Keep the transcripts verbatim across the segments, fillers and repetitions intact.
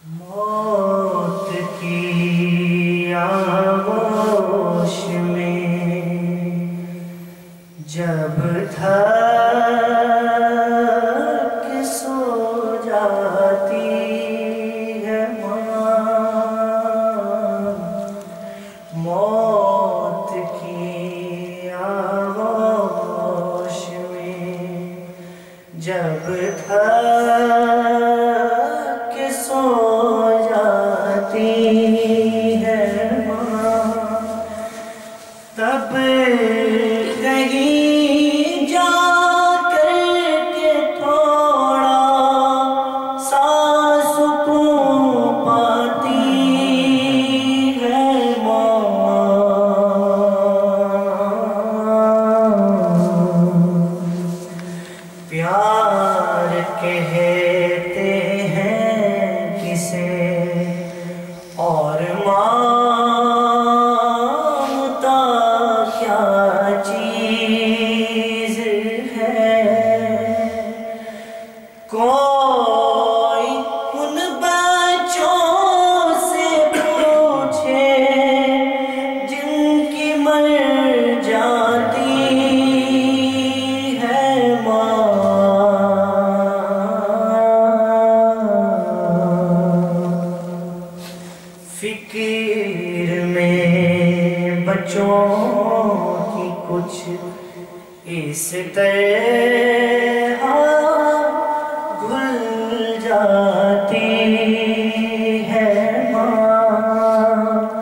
मौत की आगोश में जब थक सो जाती है माँ, मौत की आगोश में जब थक सो जाती है माँ, तब कहीं जा करके थोड़ा सा सुकून पाती है माँ। प्यार कहते हैं किसे और मांगता क्या चीज है, कोई उन बच्चों से पूछे जिनकी मर जाती है माँ। फिक्र में बच्चों की कुछ इस तरह घुल जाती है माँ।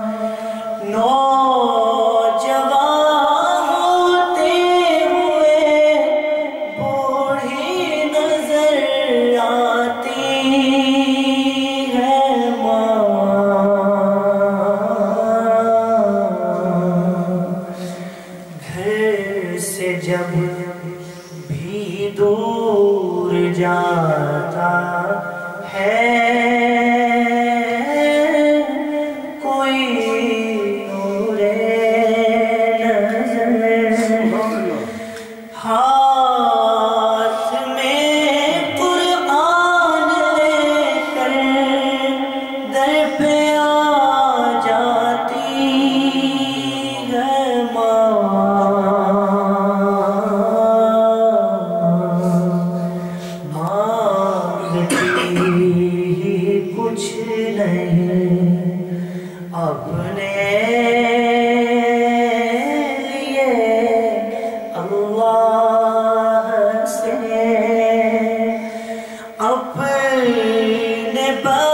नौजवान होते हुए बूढ़ी नजर आती है माँ। घर से जब भी दूर जाता है कोई नूरे नज़र, हाथ में कुरान लेकर दर पे आ जाती है माँ। कुछ नहीं अपने लिए अल्लाह से, अपने